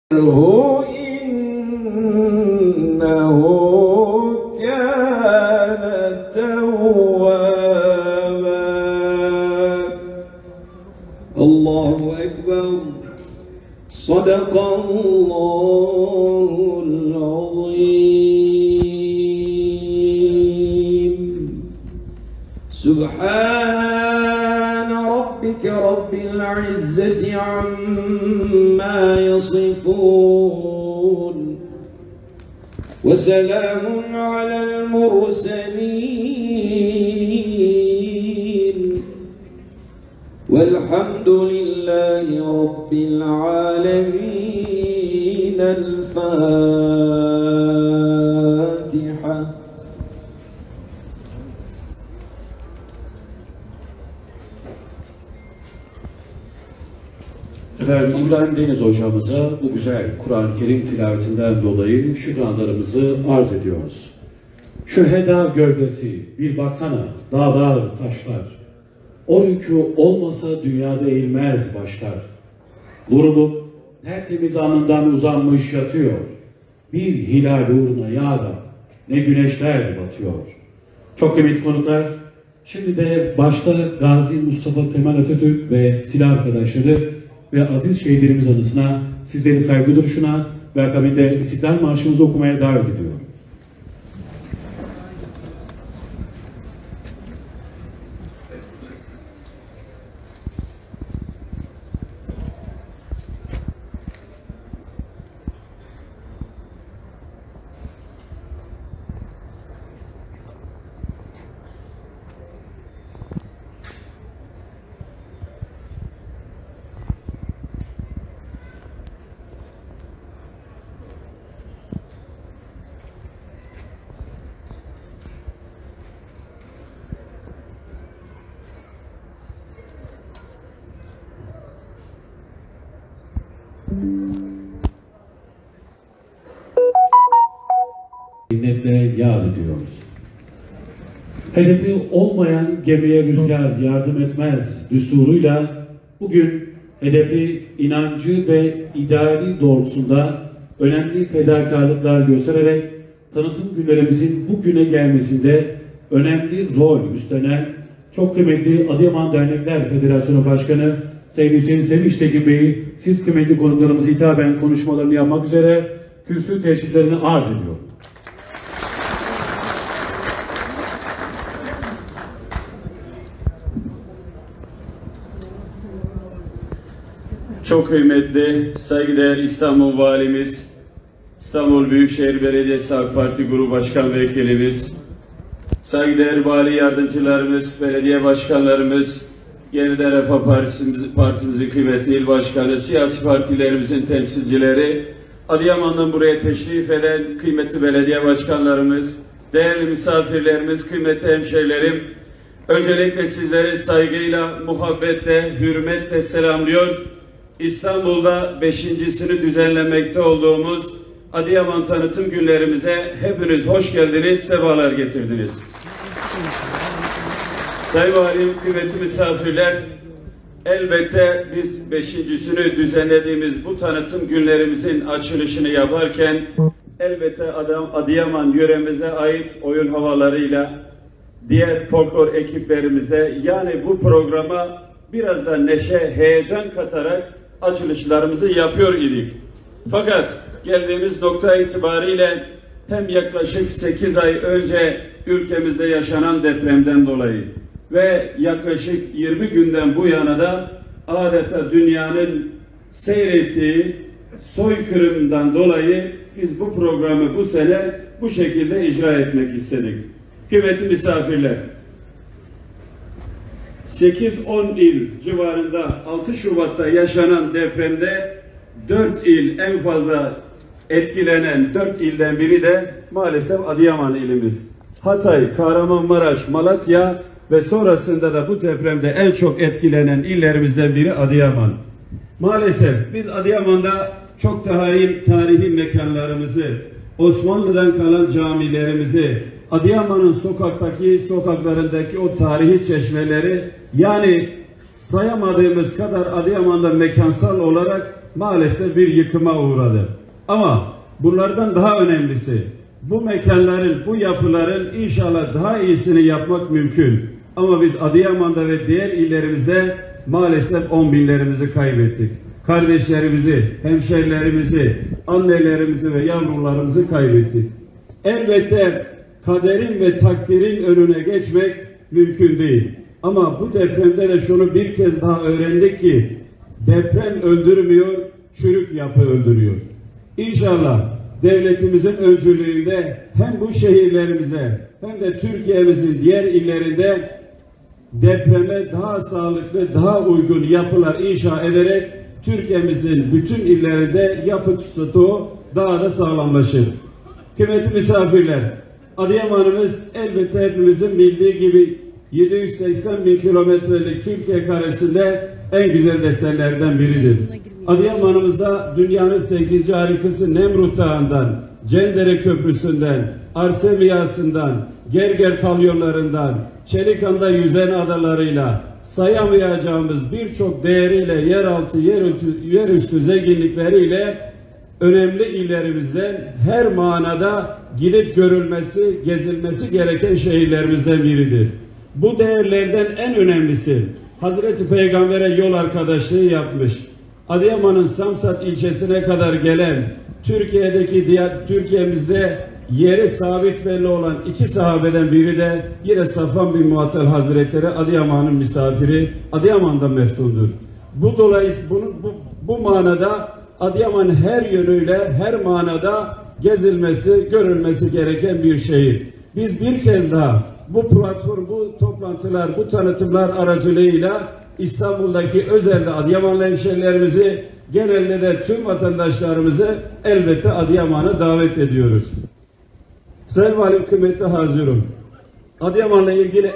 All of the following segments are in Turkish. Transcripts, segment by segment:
إنه كان توابا. الله أكبر. صدق الله العظيم. سبحان ربك رب العزة عما يصفون وسلام على المرسلين والحمد لله رب العالمين. الفاتحة. Efendim, İbrahim Deniz hocamıza bu güzel Kur'an-ı Kerim tilavetinden dolayı şükranlarımızı arz ediyoruz. Şu heda gövdesi, bir baksana, dağlar, taşlar. O rükû olmasa dünyada eğilmez başlar. Vurulup tertemiz alnından uzanmış yatıyor. Bir hilal uğruna ya Rab, ne güneşler batıyor. Çok kıymetli konuklar, şimdi de başta Gazi Mustafa Kemal Atatürk ve silah arkadaşları ve aziz şehitlerimiz anısına sizleri saygı duruşuna ve akabinde İstiklal Marşımızı okumaya davet ediyorum. Minnetle yad ediyoruz. Hedefi olmayan gemiye rüzgar yardım etmez düsturuyla bugün hedefi inancı ve ideali doğrultusunda önemli fedakarlıklar göstererek tanıtım günlerimizin bugüne gelmesinde önemli rol üstlenen çok kıymetli Adıyaman Dernekler Federasyonu Başkanı Sayın Hüseyin Sevinç Tekin Bey'i siz kıymetli konuklarımızı hitaben konuşmalarını yapmak üzere kürsü teşriflerini arz ediyor. Çok kıymetli, saygıdeğer İstanbul Valimiz, İstanbul Büyükşehir Belediyesi AK Parti Grubu Başkan Vekilimiz, saygıdeğer vali yardımcılarımız, belediye başkanlarımız, Yeniden Refah Partimizin kıymetli il başkanı, siyasi partilerimizin temsilcileri, Adıyaman'dan buraya teşrif eden kıymetli belediye başkanlarımız, değerli misafirlerimiz, kıymetli hemşehrilerim, öncelikle sizleri saygıyla, muhabbetle, hürmetle selamlıyor. İstanbul'da 5.'sini düzenlemekte olduğumuz Adıyaman tanıtım günlerimize hepiniz hoş geldiniz, sefalar getirdiniz. Sayın Valim, kıymetli misafirler, elbette biz 5.'sini düzenlediğimiz bu tanıtım günlerimizin açılışını yaparken elbette Adıyaman yöremize ait oyun havalarıyla diğer folklor ekiplerimize, yani bu programa biraz da neşe, heyecan katarak açılışlarımızı yapıyor idik. Fakat geldiğimiz nokta itibariyle hem yaklaşık 8 ay önce ülkemizde yaşanan depremden dolayı ve yaklaşık 20 günden bu yana da adeta dünyanın seyrettiği soykırımdan dolayı biz bu programı bu sene bu şekilde icra etmek istedik. Kıymetli misafirler, 8-10 il civarında 6 Şubat'ta yaşanan depremde 4 il en fazla etkilenen 4 ilden biri de maalesef Adıyaman ilimiz. Hatay, Kahramanmaraş, Malatya ve sonrasında da bu depremde en çok etkilenen illerimizden biri Adıyaman. Maalesef biz Adıyaman'da çok tarihi mekanlarımızı, Osmanlı'dan kalan camilerimizi, Adıyaman'ın sokaklarındaki o tarihi çeşmeleri, yani sayamadığımız kadar Adıyaman'da mekansal olarak maalesef bir yıkıma uğradı. Ama bunlardan daha önemlisi, bu mekanların, bu yapıların inşallah daha iyisini yapmak mümkün. Ama biz Adıyaman'da ve diğer illerimizde maalesef 10 binlerimizi kaybettik. Kardeşlerimizi, hemşerilerimizi, annelerimizi ve yavrularımızı kaybettik. Elbette kaderin ve takdirin önüne geçmek mümkün değil. Ama bu depremde de şunu bir kez daha öğrendik ki deprem öldürmüyor, çürük yapı öldürüyor. İnşallah devletimizin öncülüğünde hem bu şehirlerimize hem de Türkiye'mizin diğer illerinde depreme daha sağlıklı, daha uygun yapılar inşa ederek Türkiye'mizin bütün illerinde yapı stoğu daha da sağlamlaşır. Kıymetli misafirler, Adıyaman'ımız elbette hepimizin bildiği gibi 780 bin kilometrelik Türkiye karesinde en güzel desenlerden biridir. Adıyaman'ımızda dünyanın 8. harikası Nemrut Dağı'ndan, Cendere Köprüsü'nden, Arsemiyası'ndan, Gerger kalyonlarından, Çelikan'da yüzen adalarıyla, sayamayacağımız birçok değeriyle, yeraltı, yerüstü zenginlikleriyle önemli illerimizden her manada gidip görülmesi, gezilmesi gereken şehirlerimizden biridir. Bu değerlerden en önemlisi Hazreti Peygamber'e yol arkadaşlığı yapmış. Adıyaman'ın Samsat ilçesine kadar gelen Türkiye'mizde yeri sabit belli olan 2 sahabeden biri de yine Safvan bin Muattal Hazretleri Adıyaman'ın misafiri, Adıyaman'da meftundur. Bu dolayısıyla bu manada Adıyaman her yönüyle, her manada gezilmesi, görülmesi gereken bir şehir. Biz bir kez daha bu platform, bu toplantılar, bu tanıtımlar aracılığıyla İstanbul'daki özellikle Adıyamanlı hemşehrilerimizi, genelde de tüm vatandaşlarımızı elbette Adıyaman'a davet ediyoruz. Sayın Valim, kıymetli hazırım, Adıyaman'la ilgili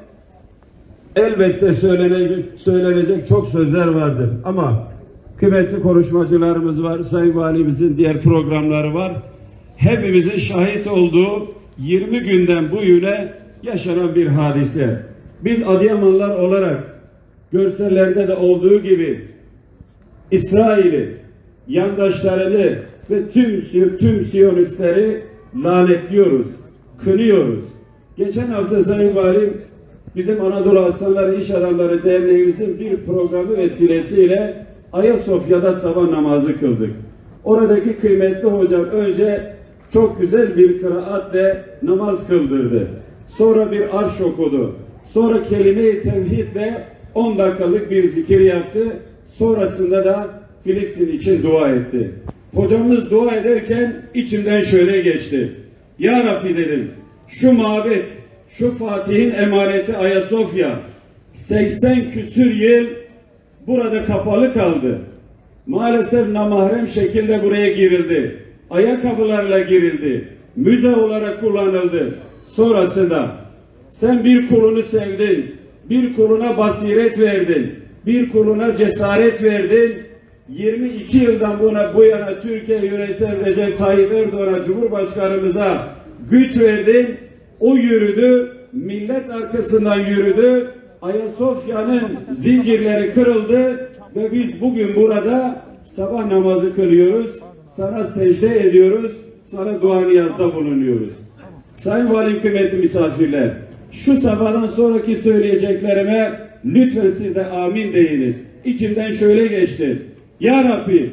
elbette söylenecek çok sözler vardır. Ama kıymetli konuşmacılarımız var, Sayın Valimizin diğer programları var. Hepimizin şahit olduğu 20 günden bu yöne yaşanan bir hadise. Biz Adıyamanlılar olarak görsellerde de olduğu gibi İsrail'i, yandaşlarını ve tüm Siyonistleri lanetliyoruz, kınıyoruz. Geçen hafta Sayın Valim bizim Anadolu Aslanları İş Adamları Derneğimizin bir programı vesilesiyle Ayasofya'da sabah namazı kıldık. Oradaki kıymetli hocam önce çok güzel bir kıraatle namaz kıldırdı. Sonra bir arş okudu. Sonra kelime-i tevhidle 10 dakikalık bir zikir yaptı. Sonrasında da Filistin için dua etti. Hocamız dua ederken içimden şöyle geçti. Ya Rabbi dedim, şu mabet, şu Fatih'in emaneti Ayasofya 80 küsür yıl burada kapalı kaldı. Maalesef namahrem şekilde buraya girildi. Ayakkabılarla girildi. Müze olarak kullanıldı. Sonrasında sen bir kulunu sevdin. Bir kuluna basiret verdin. Bir kuluna cesaret verdin. 22 yıldan bu yana Türkiye yöneten Recep Tayyip Erdoğan'a, Cumhurbaşkanımıza güç verdin. O yürüdü. Millet arkasından yürüdü. Ayasofya'nın zincirleri kırıldı ve biz bugün burada sabah namazı kılıyoruz. Sana secde ediyoruz. Sana dua niyazda bulunuyoruz. Sayın Valim, kıymetli misafirler, şu sabahdan sonraki söyleyeceklerime lütfen siz de amin deyiniz. İçimden şöyle geçti. Ya Rabbi,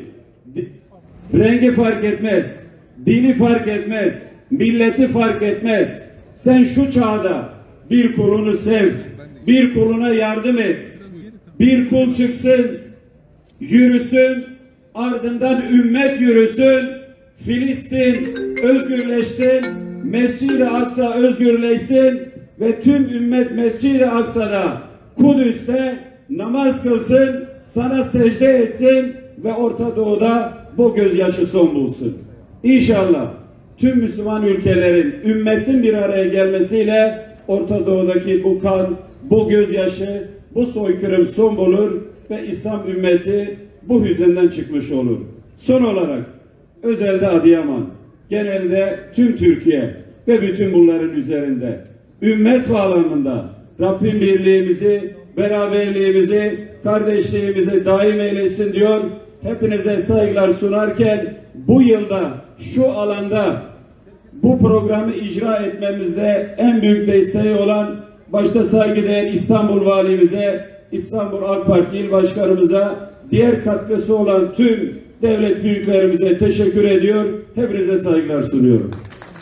rengi fark etmez, dini fark etmez, milleti fark etmez. Sen şu çağda bir kulunu sev, bir kuluna yardım et. Bir kul çıksın, yürüsün, ardından ümmet yürüsün, Filistin özgürleşsin, Mescid-i Aksa özgürleşsin ve tüm ümmet Mescid-i Aksa'da, Kudüs'te namaz kılsın, sana secde etsin ve Orta Doğu'da bu gözyaşı son bulsun. İnşallah tüm Müslüman ülkelerin, ümmetin bir araya gelmesiyle Orta Doğu'daki bu kan, bu gözyaşı, bu soykırım son bulur ve İslam ümmeti bu hüzünden çıkmış olur. Son olarak özelde Adıyaman, genelde tüm Türkiye ve bütün bunların üzerinde ümmet bağlamında Rabbim birliğimizi, beraberliğimizi, kardeşliğimizi daim eylesin diyor hepinize saygılar sunarken bu yılda şu alanda bu programı icra etmemizde en büyük desteği olan başta saygıdeğer İstanbul Valimize, İstanbul AK Parti İl Başkanımıza, diğer katkısı olan tüm devlet büyüklerimize teşekkür ediyor. Hepinize saygılar sunuyorum.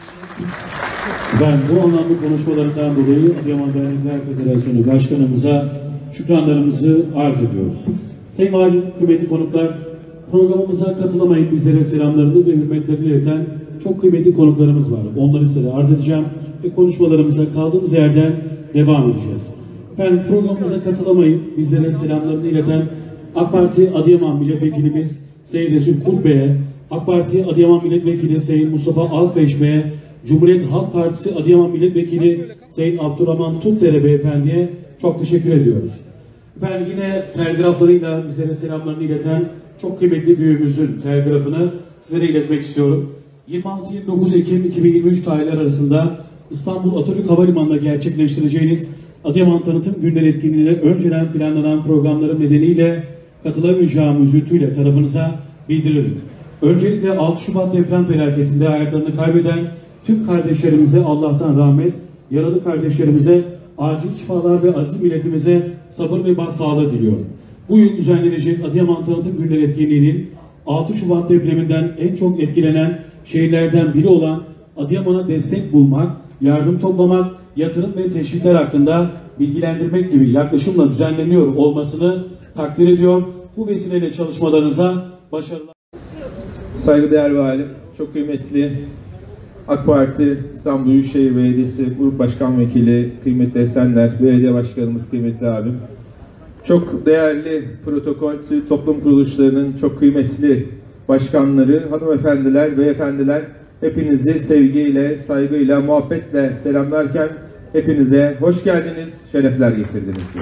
Ben bu anlamlı konuşmalarından dolayı Adıyaman Dernekler Federasyonu Başkanımıza şükranlarımızı arz ediyoruz. Sayın Valim, kıymetli konuklar, programımıza katılamayıp bizlere selamlarını ve hürmetlerini ileten çok kıymetli konuklarımız var. Onları size arz edeceğim ve konuşmalarımıza kaldığımız yerden devam edeceğiz. Efendim, programımıza katılamayıp bizlere selamlarını ileten AK Parti Adıyaman Milletvekilimiz Sayın Resul Kurt Bey'e, AK Parti Adıyaman Milletvekili Sayın Mustafa Alkayış Bey'e, Cumhuriyet Halk Partisi Adıyaman Milletvekili Sayın Abdurrahman Tutdere Beyefendi'ye çok teşekkür ediyoruz. Efendim, yine telgraflarıyla bizlere selamlarını ileten çok kıymetli büyüğümüzün telgrafını sizlere iletmek istiyorum. 26-29 Ekim 2023 tarihleri arasında İstanbul Atatürk Havalimanı'nda gerçekleştireceğiniz Adıyaman Tanıtım Günleri etkinliğine önceden planlanan programların nedeniyle katılamayacağım üzüntüyle tarafınıza bildiririm. Öncelikle 6 Şubat deprem felaketinde hayatlarını kaybeden tüm kardeşlerimize Allah'tan rahmet, yaralı kardeşlerimize acil şifalar ve aziz milletimize sabır ve başsağlığı diliyorum. Bu yıl düzenlenecek Adıyaman Tanıtım Günleri etkinliğinin 6 Şubat depreminden en çok etkilenen şehirlerden biri olan Adıyaman'a destek bulmak, yardım toplamak, yatırım ve teşvikler hakkında bilgilendirmek gibi yaklaşımla düzenleniyor olmasını takdir ediyor. Bu vesileyle çalışmalarınıza başarılar. Saygıdeğer Valim, çok kıymetli AK Parti İstanbul Büyükşehir Belediyesi Grup Başkan Vekili, kıymetli Esenler, Belediye Başkanımız, kıymetli abim, çok değerli protokol, sivil toplum kuruluşlarının çok kıymetli başkanları, hanımefendiler, beyefendiler, hepinizi sevgiyle, saygıyla, muhabbetle selamlarken hepinize hoş geldiniz, şerefler getirdiniz diyor.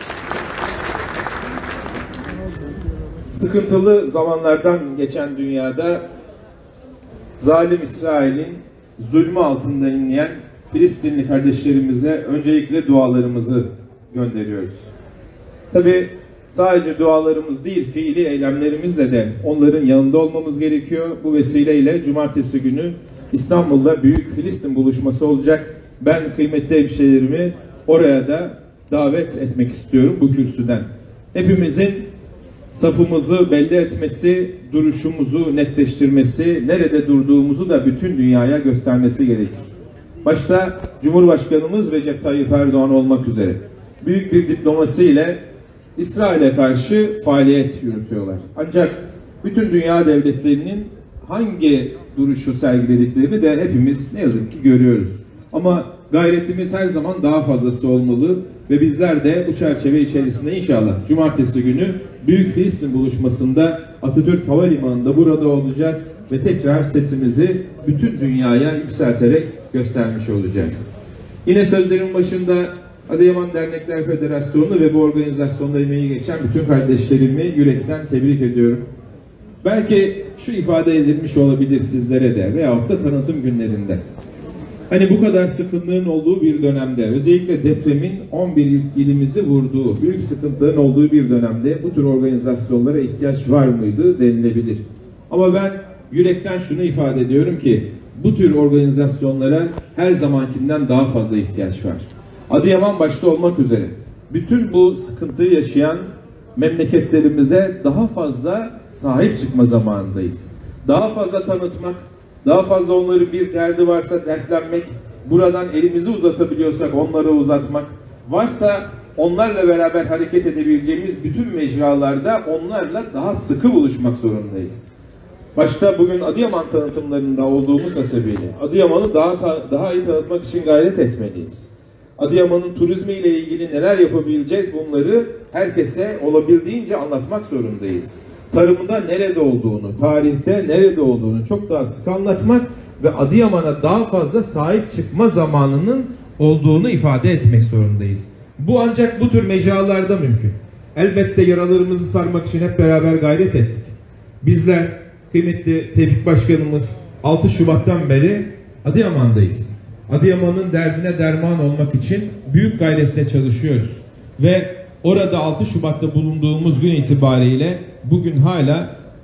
Sıkıntılı zamanlardan geçen dünyada zalim İsrail'in zulmü altında inleyen Filistinli kardeşlerimize öncelikle dualarımızı gönderiyoruz. Tabi sadece dualarımız değil, fiili eylemlerimizle de onların yanında olmamız gerekiyor. Bu vesileyle cumartesi günü İstanbul'da Büyük Filistin buluşması olacak. Ben kıymetli hemşehrilerimi oraya da davet etmek istiyorum bu kürsüden. Hepimizin safımızı belli etmesi, duruşumuzu netleştirmesi, nerede durduğumuzu da bütün dünyaya göstermesi gerekir. Başta Cumhurbaşkanımız Recep Tayyip Erdoğan olmak üzere büyük bir diplomasi ile İsrail'e karşı faaliyet yürütüyorlar. Ancak bütün dünya devletlerinin hangi duruşu sergilediklerini de hepimiz ne yazık ki görüyoruz. Ama gayretimiz her zaman daha fazlası olmalı ve bizler de bu çerçeve içerisinde inşallah cumartesi günü Büyük Filistin buluşmasında Atatürk Havalimanı'nda burada olacağız ve tekrar sesimizi bütün dünyaya yükselterek göstermiş olacağız. Yine sözlerin başında Adıyaman Dernekler Federasyonu ve bu organizasyonda emeği geçen bütün kardeşlerimi yürekten tebrik ediyorum. Belki şu ifade edilmiş olabilir sizlere de veyahut da tanıtım günlerinde. Hani bu kadar sıkıntının olduğu bir dönemde, özellikle depremin 11 ilimizi vurduğu, büyük sıkıntıların olduğu bir dönemde bu tür organizasyonlara ihtiyaç var mıydı denilebilir. Ama ben yürekten şunu ifade ediyorum ki bu tür organizasyonlara her zamankinden daha fazla ihtiyaç var. Adıyaman başta olmak üzere bütün bu sıkıntıyı yaşayan memleketlerimize daha fazla sahip çıkma zamanındayız. Daha fazla tanıtmak, daha fazla onların bir derdi varsa dertlenmek, buradan elimizi uzatabiliyorsak onlara uzatmak, varsa onlarla beraber hareket edebileceğimiz bütün mecralarda onlarla daha sıkı buluşmak zorundayız. Başta bugün Adıyaman tanıtımlarında olduğumuz hasebiyle Adıyaman'ı daha iyi tanıtmak için gayret etmeliyiz. Adıyaman'ın turizmiyle ilgili neler yapabileceğiz, bunları herkese olabildiğince anlatmak zorundayız. Tarımında nerede olduğunu, tarihte nerede olduğunu çok daha sık anlatmak ve Adıyaman'a daha fazla sahip çıkma zamanının olduğunu ifade etmek zorundayız. Bu ancak bu tür mecralarda mümkün. Elbette yaralarımızı sarmak için hep beraber gayret ettik. Bizler, kıymetli Tevfik Başkanımız 6 Şubat'tan beri Adıyaman'dayız. Adıyaman'ın derdine derman olmak için büyük gayretle çalışıyoruz. Ve orada 6 Şubat'ta bulunduğumuz gün itibariyle bugün hala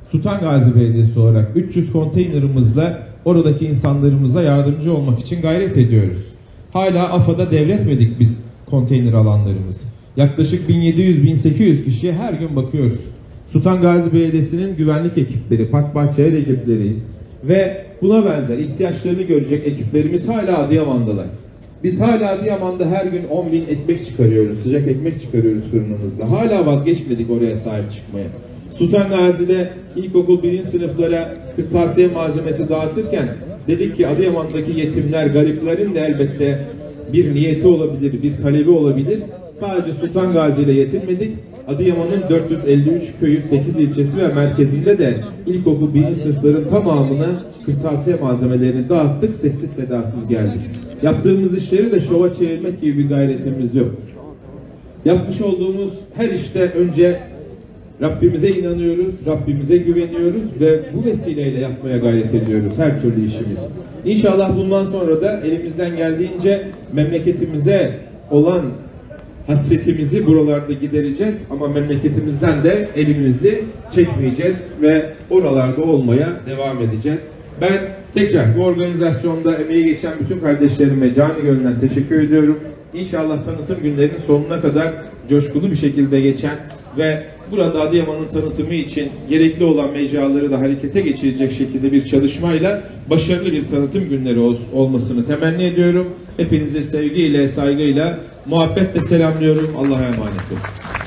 Sultan Gazi Belediyesi olarak 300 konteynerimizle oradaki insanlarımıza yardımcı olmak için gayret ediyoruz. Hala AFAD'a devretmedik biz konteyner alanlarımızı. Yaklaşık 1700-1800 kişiye her gün bakıyoruz. Sultan Gazi Belediyesi'nin güvenlik ekipleri, park bahçeler ekipleri ve buna benzer ihtiyaçlarını görecek ekiplerimiz hala Adıyaman'dalar. Biz hala Adıyaman'da her gün 10.000 ekmek çıkarıyoruz, sıcak ekmek çıkarıyoruz fırınımızda. Hala vazgeçmedik oraya sahip çıkmaya. Sultan Gazi'de ilkokul 1. sınıflara kırtasiye malzemesi dağıtırken dedik ki Adıyaman'daki yetimler, gariplerin de elbette bir niyeti olabilir, bir talebi olabilir. Sadece Sultan Gazi ile yetinmedik. Adıyaman'ın 453 köyü, 8 ilçesi ve merkezinde de ilkokul 1. sınıfların tamamına kırtasiye malzemelerini dağıttık, sessiz sedasız geldik. Yaptığımız işleri de şova çevirmek gibi bir gayretimiz yok. Yapmış olduğumuz her işte önce Rabbimize inanıyoruz, Rabbimize güveniyoruz ve bu vesileyle yapmaya gayret ediyoruz her türlü işimiz. İnşallah bundan sonra da elimizden geldiğince memleketimize olan hasretimizi buralarda gidereceğiz ama memleketimizden de elimizi çekmeyeceğiz ve oralarda olmaya devam edeceğiz. Ben tekrar bu organizasyonda emeği geçen bütün kardeşlerime canı gönülden teşekkür ediyorum. İnşallah tanıtım günlerinin sonuna kadar coşkulu bir şekilde geçen ve burada Adıyaman'ın tanıtımı için gerekli olan mecraları da harekete geçirecek şekilde bir çalışmayla başarılı bir tanıtım günleri olmasını temenni ediyorum. Hepinizi sevgiyle, saygıyla, muhabbetle selamlıyorum. Allah'a emanet olun.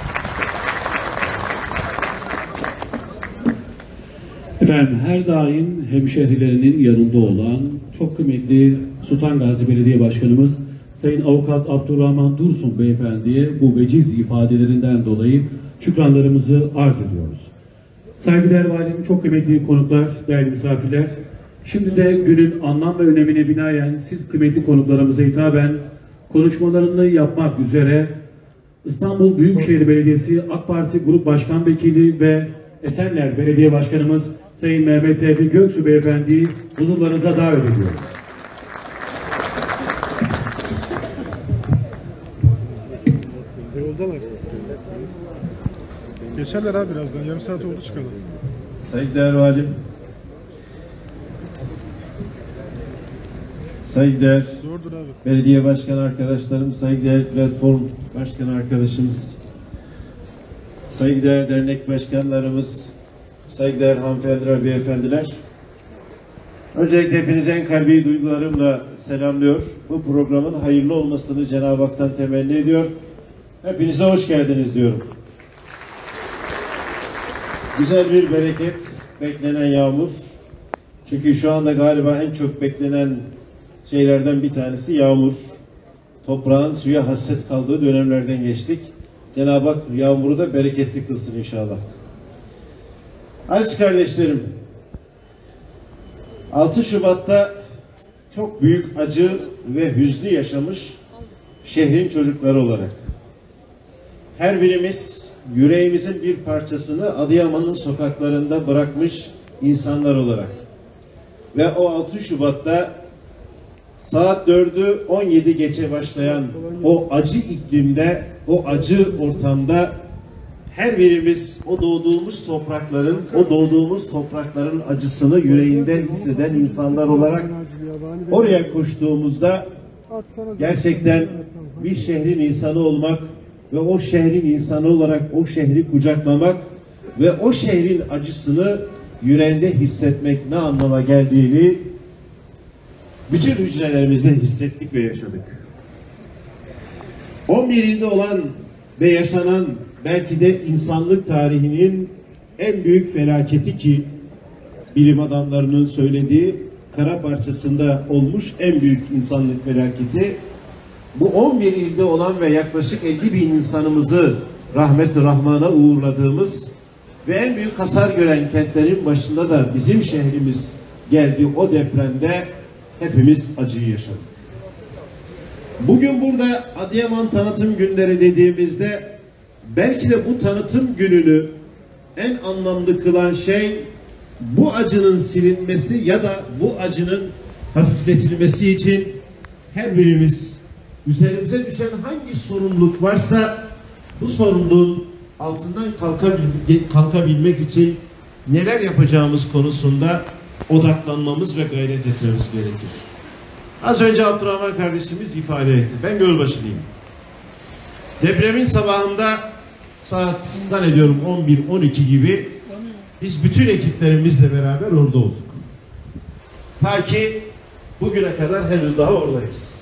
Efendim her daim hemşehrilerinin yanında olan çok kıymetli Sultan Gazi Belediye Başkanımız Sayın Avukat Abdurrahman Dursun Beyefendi'ye bu veciz ifadelerinden dolayı şükranlarımızı arz ediyoruz. Saygıdeğer Valim, çok kıymetli konuklar, değerli misafirler, şimdi de günün anlam ve önemine binaen siz kıymetli konuklarımıza hitaben konuşmalarını yapmak üzere İstanbul Büyükşehir Belediyesi AK Parti Grup Başkan Vekili ve Esenler Belediye Başkanımız Sayın Mehmet Tevfik Göksu Beyefendi'yi huzurlarınıza davet ediyorum. Yoldalar. Geçerler abi birazdan. Yarım saat oldu çıkalım. Saygıdeğer Valim, saygıdeğer Doğrudur abi. belediye başkan arkadaşlarım, saygıdeğer platform başkan arkadaşımız, saygıdeğer dernek başkanlarımız, saygıdeğer hanımefendiler, beyefendiler. Öncelikle hepinizi en kalbi duygularımla selamlıyor. Bu programın hayırlı olmasını Cenab-ı Hak'tan temenni ediyor. Hepinize hoş geldiniz diyorum. Güzel bir bereket, beklenen yağmur. Çünkü şu anda galiba en çok beklenen şeylerden bir tanesi yağmur. Toprağın suya hasret kaldığı dönemlerden geçtik. Cenab-ı Hak yağmuru da bereketli kılsın inşallah. Aziz kardeşlerim, 6 Şubat'ta çok büyük acı ve hüznü yaşamış şehrin çocukları olarak her birimiz yüreğimizin bir parçasını Adıyaman'ın sokaklarında bırakmış insanlar olarak ve o 6 Şubat'ta saat 4'ü 17 geçe başlayan o acı iklimde, o acı ortamda her birimiz o doğduğumuz toprakların acısını yüreğinde hisseden insanlar olarak oraya koştuğumuzda gerçekten bir şehrin insanı olmak ve o şehrin insanı olarak o şehri kucaklamak ve o şehrin acısını yüreğinde hissetmek ne anlama geldiğini bütün hücrelerimizde hissettik ve yaşadık. 11 ilde olan ve yaşanan belki de insanlık tarihinin en büyük felaketi ki bilim adamlarının söylediği kara parçasında olmuş en büyük insanlık felaketi, bu 11 ilde olan ve yaklaşık 50 bin insanımızı rahmet-i rahmana uğurladığımız ve en büyük hasar gören kentlerin başında da bizim şehrimiz geldi. O depremde hepimiz acıyı yaşadık. Bugün burada Adıyaman Tanıtım Günleri dediğimizde belki de bu tanıtım gününü en anlamlı kılan şey bu acının silinmesi ya da bu acının hafifletilmesi için her birimiz üzerimize düşen hangi sorumluluk varsa bu sorumluluğun altından kalkabilmek için neler yapacağımız konusunda odaklanmamız ve gayret etmemiz gerekir. Az önce Abdurrahman kardeşimiz ifade etti. Ben Gölbaşılıyım. Depremin sabahında saat zannediyorum 11-12 gibi biz bütün ekiplerimizle beraber orada olduk. Ta ki bugüne kadar henüz daha oradayız.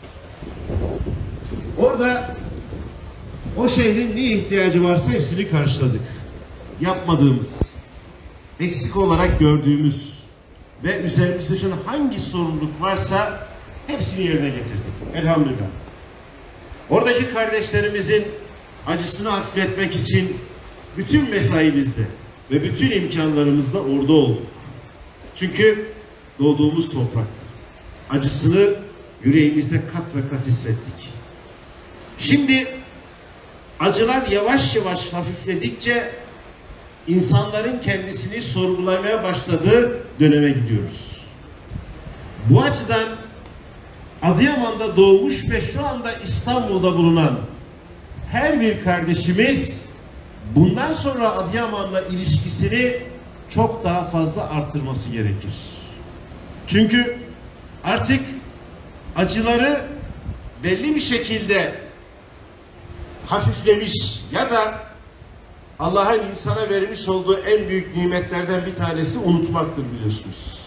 Orada o şehrin ne ihtiyacı varsa hepsini karşıladık. Yapmadığımız, eksik olarak gördüğümüz ve üzerimizde şu hangi sorumluluk varsa hepsini yerine getirdik. Elhamdülillah. Oradaki kardeşlerimizin acısını hafifletmek için bütün mesaimizde ve bütün imkanlarımızla orada olduk. Çünkü doğduğumuz topraktır. Acısını yüreğimizde kat ve kat hissettik. Şimdi acılar yavaş yavaş hafifledikçe insanların kendisini sorgulamaya başladığı döneme gidiyoruz. Bu açıdan Adıyaman'da doğmuş ve şu anda İstanbul'da bulunan her bir kardeşimiz bundan sonra Adıyaman'la ilişkisini çok daha fazla arttırması gerekir. Çünkü artık acıları belli bir şekilde hafiflemiş ya da Allah'ın insana vermiş olduğu en büyük nimetlerden bir tanesi unutmaktır biliyorsunuz.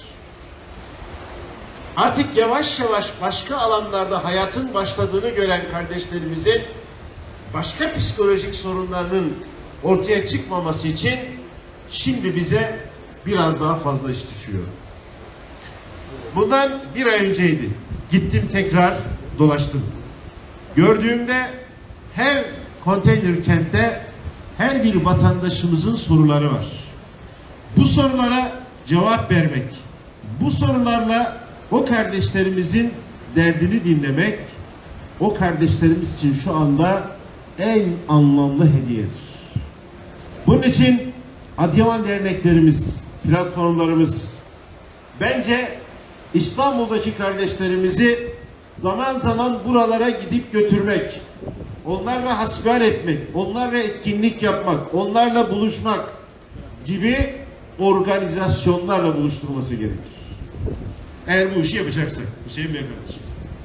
Artık yavaş yavaş başka alanlarda hayatın başladığını gören kardeşlerimizin başka psikolojik sorunlarının ortaya çıkmaması için şimdi bize biraz daha fazla iş düşüyor. Bundan bir ay önceydi. Gittim tekrar dolaştım. Gördüğümde her konteyner kentte her bir vatandaşımızın soruları var. Bu sorulara cevap vermek, bu sorularla o kardeşlerimizin derdini dinlemek, o kardeşlerimiz için şu anda en anlamlı hediyedir. Bunun için Adıyaman derneklerimiz, platformlarımız, bence İstanbul'daki kardeşlerimizi zaman zaman buralara gidip götürmek, onlarla hasbihal etmek, onlarla etkinlik yapmak, onlarla buluşmak gibi organizasyonlarla buluşturması gerekir. Eğer bu işi yapacaksak, Hüseyin Bey kardeşim.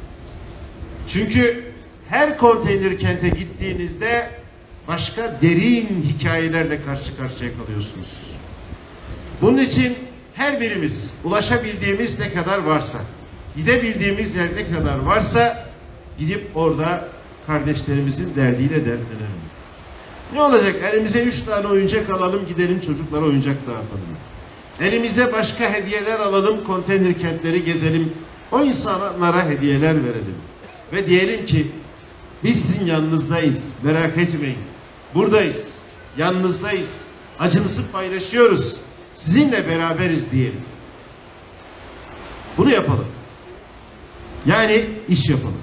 Çünkü her konteyner kente gittiğinizde başka derin hikayelerle karşı karşıya kalıyorsunuz. Bunun için her birimiz ulaşabildiğimiz ne kadar varsa, gidebildiğimiz yer ne kadar varsa gidip orada kardeşlerimizin derdiyle dertlenelim. Ne olacak? Elimize 3 tane oyuncak alalım, gidelim çocuklara oyuncak dağıtalım. Elimize başka hediyeler alalım, konteyner kentleri gezelim, o insanlara hediyeler verelim. Ve diyelim ki biz sizin yanınızdayız, merak etmeyin. Buradayız, yanınızdayız, acınızı paylaşıyoruz, sizinle beraberiz diyelim. Bunu yapalım. Yani iş yapalım.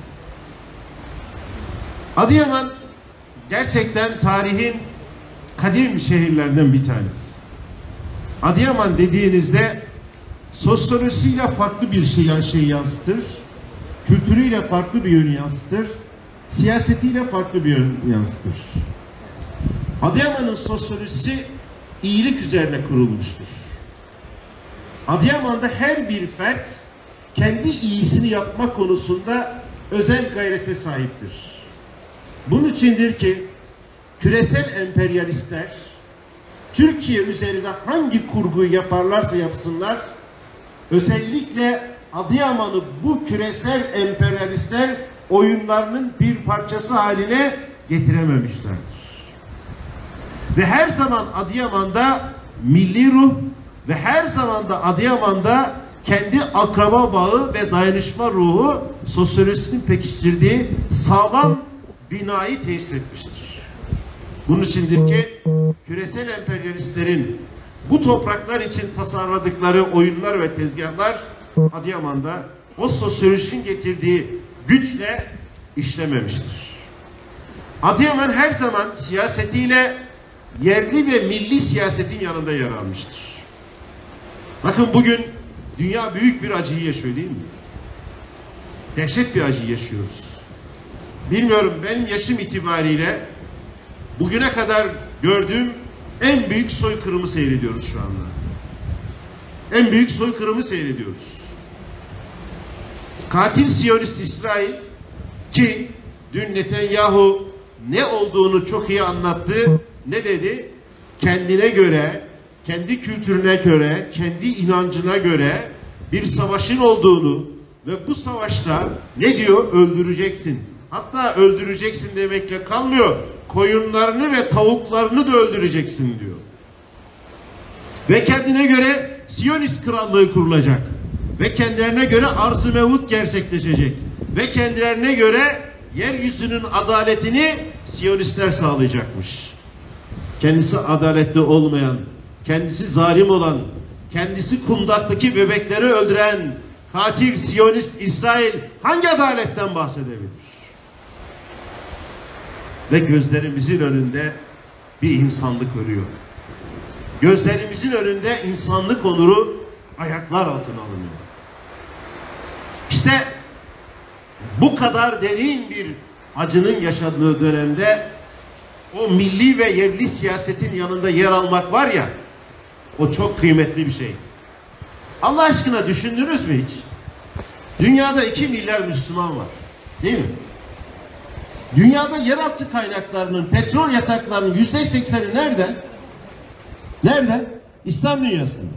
Adıyaman gerçekten tarihin kadim şehirlerinden bir tanesi. Adıyaman dediğinizde sosyolojisiyle farklı bir şey yansıtır, kültürüyle farklı bir yön yansıtır, siyasetiyle farklı bir yön yansıtır. Adıyaman'ın sosyolojisi iyilik üzerine kurulmuştur. Adıyaman'da her bir fert kendi iyisini yapma konusunda özel gayrete sahiptir. Bunun içindir ki küresel emperyalistler Türkiye üzerine hangi kurguyu yaparlarsa yapsınlar, özellikle Adıyaman'ı bu küresel emperyalistler oyunlarının bir parçası haline getirememişlerdir. Ve her zaman Adıyaman'da milli ruh ve her zaman da Adıyaman'da kendi akraba bağı ve dayanışma ruhu sosyolojisinin pekiştirdiği sağlam binayı tesis etmiştir. Bunun içindir ki küresel emperyalistlerin bu topraklar için tasarladıkları oyunlar ve tezgahlar Adıyaman'da o sosyolojinin getirdiği güçle işlememiştir. Adıyaman her zaman siyasetiyle yerli ve milli siyasetin yanında yer almıştır. Bakın bugün dünya büyük bir acıyı yaşıyor değil mi? Dehşet bir acı yaşıyoruz. Bilmiyorum, benim yaşım itibariyle bugüne kadar gördüğüm en büyük soykırımı seyrediyoruz şu anda. En büyük soykırımı seyrediyoruz. Katil Siyonist İsrail, ki dün Netanyahu ne olduğunu çok iyi anlattı. Ne dedi? Kendine göre, kendi kültürüne göre, kendi inancına göre bir savaşın olduğunu ve bu savaşta ne diyor? Öldüreceksin. Hatta öldüreceksin demekle kalmıyor. Koyunlarını ve tavuklarını da öldüreceksin diyor. Ve kendine göre Siyonist krallığı kurulacak. Ve kendilerine göre arz-ı mevut gerçekleşecek. Ve kendilerine göre yeryüzünün adaletini Siyonistler sağlayacakmış. Kendisi adaletli olmayan, kendisi zalim olan, kendisi kundaktaki bebekleri öldüren katil Siyonist İsrail hangi adaletten bahsedebilir? Ve gözlerimizin önünde bir insanlık ölüyor. Gözlerimizin önünde insanlık onuru ayaklar altına alınıyor. İşte bu kadar derin bir acının yaşadığı dönemde o milli ve yerli siyasetin yanında yer almak var ya, o çok kıymetli bir şey. Allah aşkına düşündünüz mü hiç? Dünyada 2 milyar Müslüman var. Değil mi? Dünyada yeraltı kaynaklarının, petrol yataklarının %80'i nerede? Nerede? İslam dünyasında.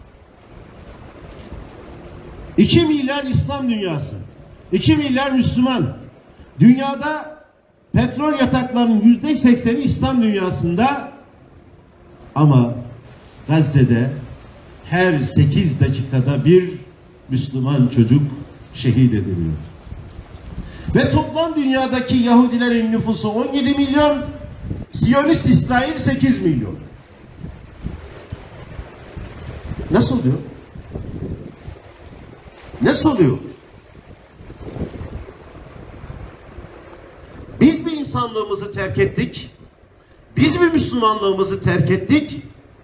2 milyar İslam dünyası. 2 milyar Müslüman. Dünyada petrol yataklarının %80'i İslam dünyasında, ama Gazze'de her 8 dakikada bir Müslüman çocuk şehit ediliyor. Ve toplam dünyadaki Yahudilerin nüfusu 17 milyon, Siyonist İsrail 8 milyon. Nasıl oluyor? Nasıl oluyor? Biz bir insanlığımızı terk ettik. Biz bir Müslümanlığımızı terk ettik.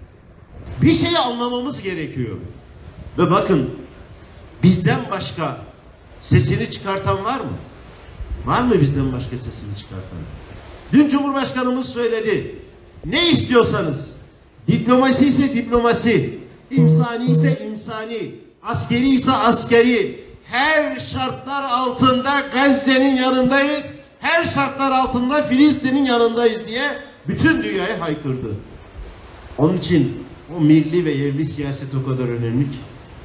Bir şeyi anlamamız gerekiyor. Ve bakın, bizden başka sesini çıkartan var mı? Var mı bizden başka sesini çıkartan? Dün Cumhurbaşkanımız söyledi. Ne istiyorsanız, diplomasi ise diplomasi, insani ise insani, askeri ise askeri, her şartlar altında Gazze'nin yanındayız, her şartlar altında Filistin'in yanındayız diye bütün dünyaya haykırdı. Onun için o milli ve yerli siyaset o kadar önemli ki.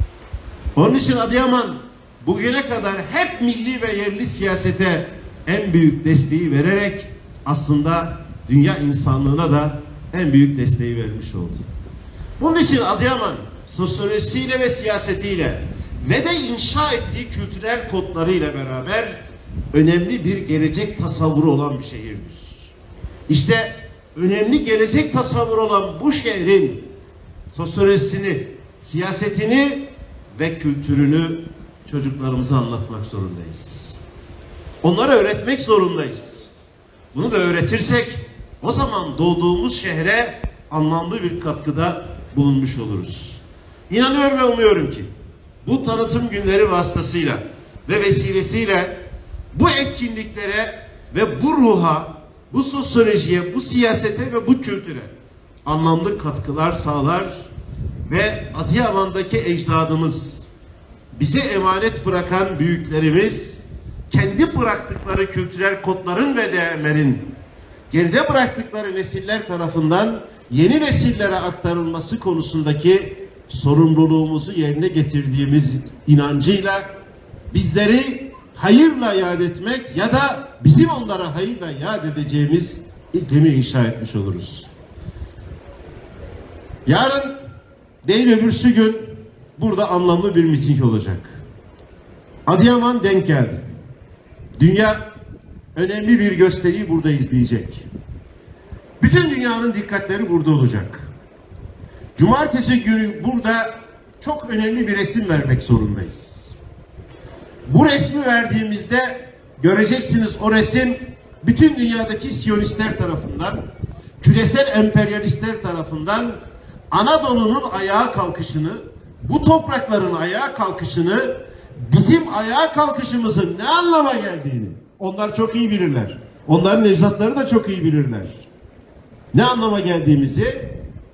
Onun için Adıyaman bugüne kadar hep milli ve yerli siyasete en büyük desteği vererek aslında dünya insanlığına da en büyük desteği vermiş oldu. Bunun için Adıyaman sosyolojisiyle ve siyasetiyle ve de inşa ettiği kültürel kodlarıyla beraber önemli bir gelecek tasavvuru olan bir şehirdir. İşte önemli gelecek tasavvuru olan bu şehrin sosyolojisini, siyasetini ve kültürünü çocuklarımıza anlatmak zorundayız. Onlara öğretmek zorundayız. Bunu da öğretirsek o zaman doğduğumuz şehre anlamlı bir katkıda bulunmuş oluruz. İnanıyorum ve umuyorum ki bu tanıtım günleri vasıtasıyla ve vesilesiyle bu etkinliklere ve bu ruha, bu sosyolojiye, bu siyasete ve bu kültüre anlamlı katkılar sağlar ve Adıyaman'daki ecdadımız, bize emanet bırakan büyüklerimiz, kendi bıraktıkları kültürel kodların ve değerlerin geride bıraktıkları nesiller tarafından yeni nesillere aktarılması konusundaki sorumluluğumuzu yerine getirdiğimiz inancıyla bizleri hayırla yad etmek ya da bizim onlara hayırla yad edeceğimiz iklimi inşa etmiş oluruz. Yarın değil öbürsü gün burada anlamlı bir miting olacak. Adıyaman denk geldi. Dünya önemli bir gösteriyi burada izleyecek. Bütün dünyanın dikkatleri burada olacak. Cumartesi günü burada çok önemli bir resim vermek zorundayız. Bu resmi verdiğimizde göreceksiniz, o resim bütün dünyadaki Siyonistler tarafından, küresel emperyalistler tarafından Anadolu'nun ayağa kalkışını, bu toprakların ayağa kalkışını, bizim ayağa kalkışımızın ne anlama geldiğini onlar çok iyi bilirler. Onların ecdatları da çok iyi bilirler. Ne anlama geldiğimizi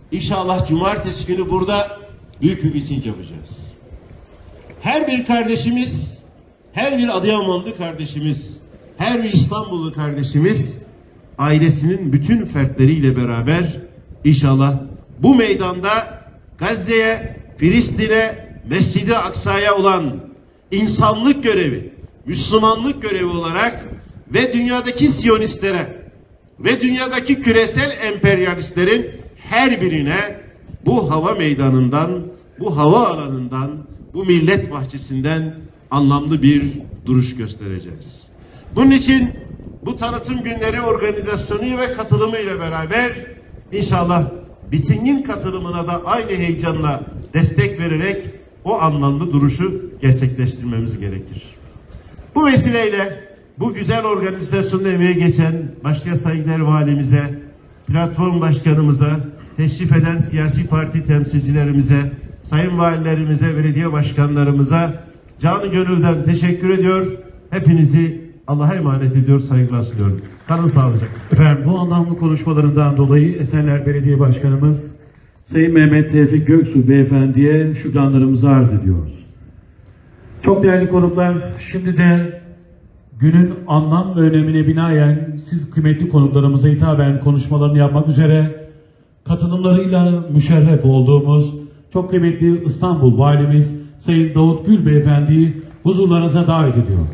İnşallah cumartesi günü burada büyük bir miting yapacağız. Her bir kardeşimiz, her bir Adıyamanlı kardeşimiz, her bir İstanbullu kardeşimiz ailesinin bütün fertleriyle beraber inşallah bu meydanda Gazze'ye, Filistin'e, Mescid-i Aksa'ya olan insanlık görevi, Müslümanlık görevi olarak ve dünyadaki Siyonistlere ve dünyadaki küresel emperyalistlerin her birine bu hava meydanından, bu hava alanından, bu millet bahçesinden anlamlı bir duruş göstereceğiz. Bunun için bu tanıtım günleri organizasyonu ve katılımı ile beraber inşallah mitingin katılımına da aynı heyecanla destek vererek o anlamlı duruşu gerçekleştirmemiz gerekir. Bu vesileyle bu güzel organizasyonda emeği geçen başta saygıdeğer valimize, platform başkanımıza, teşrif eden siyasi parti temsilcilerimize, sayın valilerimize, belediye başkanlarımıza canı gönülden teşekkür ediyor. Hepinizi Allah'a emanet ediyor, saygılar sunuyorum. Kalın sağlıcakla. Efendim bu anlamlı konuşmalarından dolayı Esenler Belediye Başkanımız Sayın Mehmet Tevfik Göksu Beyefendi'ye şükranlarımızı arz ediyoruz. Çok değerli konuklar, şimdi de günün anlam ve önemine binaen siz kıymetli konuklarımıza hitaben konuşmalarını yapmak üzere katılımlarıyla müşerref olduğumuz çok kıymetli İstanbul Valimiz Sayın Davut Gül Beyefendi'yi huzurlarınıza davet ediyor.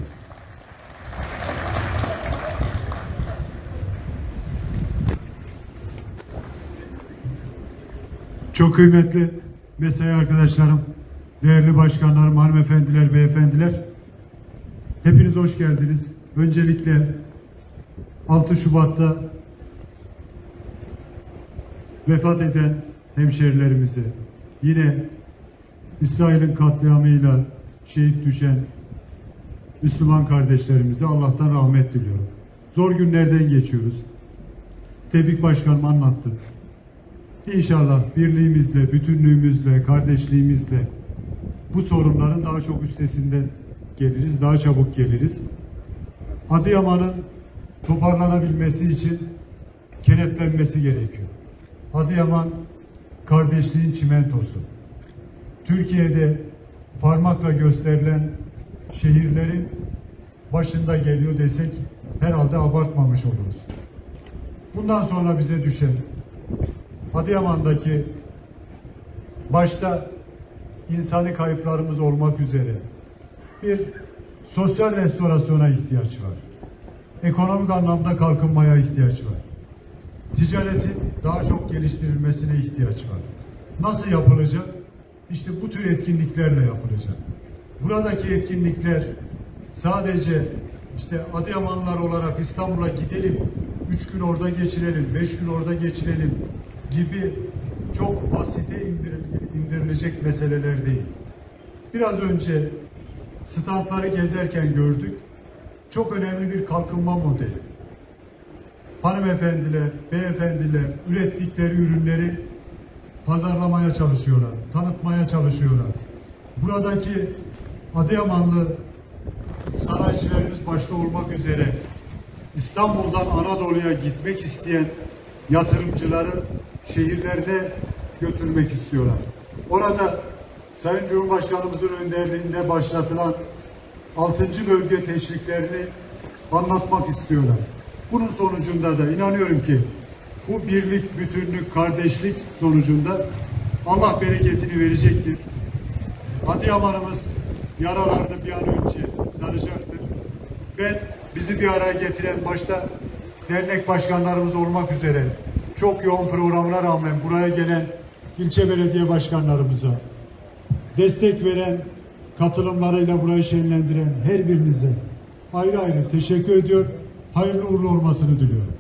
Çok kıymetli mesai arkadaşlarım, değerli başkanlarım, hanımefendiler, beyefendiler. Hepiniz hoş geldiniz. Öncelikle 6 Şubat'ta vefat eden hemşerilerimize, yine İsrail'in katliamıyla şehit düşen Müslüman kardeşlerimize Allah'tan rahmet diliyorum. Zor günlerden geçiyoruz. Tevfik Başkanım anlattı. İnşallah birliğimizle, bütünlüğümüzle, kardeşliğimizle bu sorunların daha çok üstesinden geliriz, daha çabuk geliriz. Adıyaman'ın toparlanabilmesi için kenetlenmesi gerekiyor. Adıyaman kardeşliğin çimentosu. Türkiye'de parmakla gösterilen şehirlerin başında geliyor desek herhalde abartmamış oluruz. Bundan sonra bize düşen Adıyaman'daki başta insani kayıplarımız olmak üzere bir sosyal restorasyona ihtiyaç var. Ekonomik anlamda kalkınmaya ihtiyaç var. Ticaretin daha çok geliştirilmesine ihtiyaç var. Nasıl yapılacak? İşte bu tür etkinliklerle yapılacak. Buradaki etkinlikler sadece işte Adıyamanlılar olarak İstanbul'a gidelim, 3 gün orada geçirelim, 5 gün orada geçirelim gibi çok basite indirilecek meseleler değil. Biraz önce standları gezerken gördük. Çok önemli bir kalkınma modeli. Hanımefendiler, beyefendiler ürettikleri ürünleri pazarlamaya çalışıyorlar, tanıtmaya çalışıyorlar. Buradaki Adıyamanlı sanayicilerimiz başta olmak üzere İstanbul'dan Anadolu'ya gitmek isteyen yatırımcıları şehirlerde götürmek istiyorlar. Orada Sayın Cumhurbaşkanımızın önderliğinde başlatılan 6. bölge teşviklerini anlatmak istiyorlar. Bunun sonucunda da inanıyorum ki bu birlik, bütünlük, kardeşlik sonucunda Allah bereketini verecektir. Adıyaman'ımız yaralarını bir an önce saracaktır. Ben bizi bir araya getiren başta dernek başkanlarımız olmak üzere çok yoğun programına rağmen buraya gelen ilçe belediye başkanlarımıza, destek veren, katılımlarıyla burayı şenlendiren her birinize ayrı ayrı teşekkür ediyor. Hayırlı uğurlu olmasını diliyorum.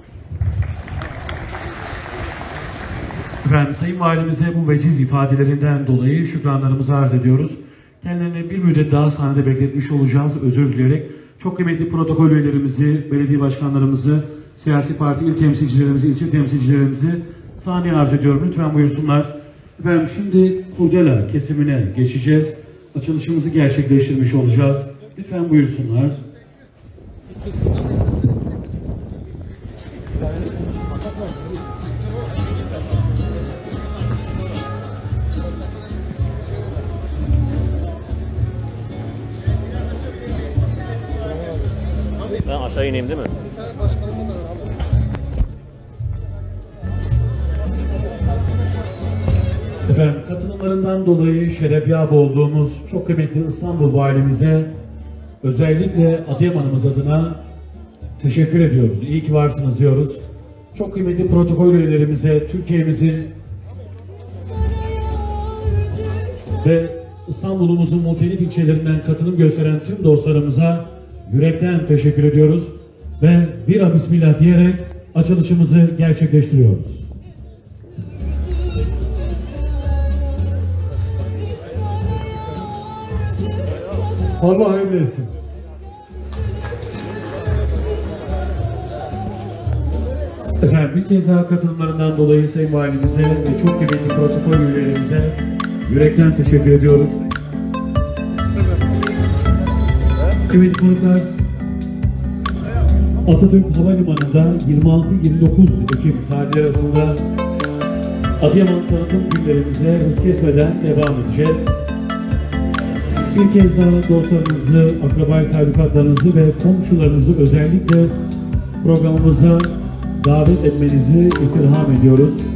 Efendim Sayın Valimize bu veciz ifadelerinden dolayı şükranlarımızı arz ediyoruz. Kendilerine bir müddet daha sahnede bekletmiş olacağız. Özür dileyerek çok kıymetli protokol üyelerimizi, belediye başkanlarımızı, siyasi parti il temsilcilerimizi, ilçe temsilcilerimizi sahneye arz ediyorum. Lütfen buyursunlar. Efendim şimdi kurdela kesimine geçeceğiz. Açılışımızı gerçekleştirmiş olacağız. Lütfen buyursunlar. Aşağı ineyim değil mi? Efendim katılımlarından dolayı şeref yabu olduğumuz çok kıymetli İstanbul Valimize özellikle Adıyaman'ımız adına teşekkür ediyoruz. İyi ki varsınız diyoruz. Çok kıymetli protokol üyelerimize, Türkiye'mizin ve İstanbul'umuzun muhtelif ilçelerinden katılım gösteren tüm dostlarımıza yürekten teşekkür ediyoruz ve bira bismillah diyerek açılışımızı gerçekleştiriyoruz. Allah hayırlı etsin. Efendim bir kez daha katılımlarından dolayı Sayın Valimize ve çok kıymetli protokol üyelerimize yürekten teşekkür ediyoruz. Kıymetli konuklar, Atatürk Havalimanı'nda 26-29 Ekim tarihleri arasında Adıyaman tanıtım günlerimize hız kesmeden devam edeceğiz. Bir kez daha dostlarınızı, akraba talukatlarınızı ve komşularınızı özellikle programımıza davet etmenizi istirham ediyoruz.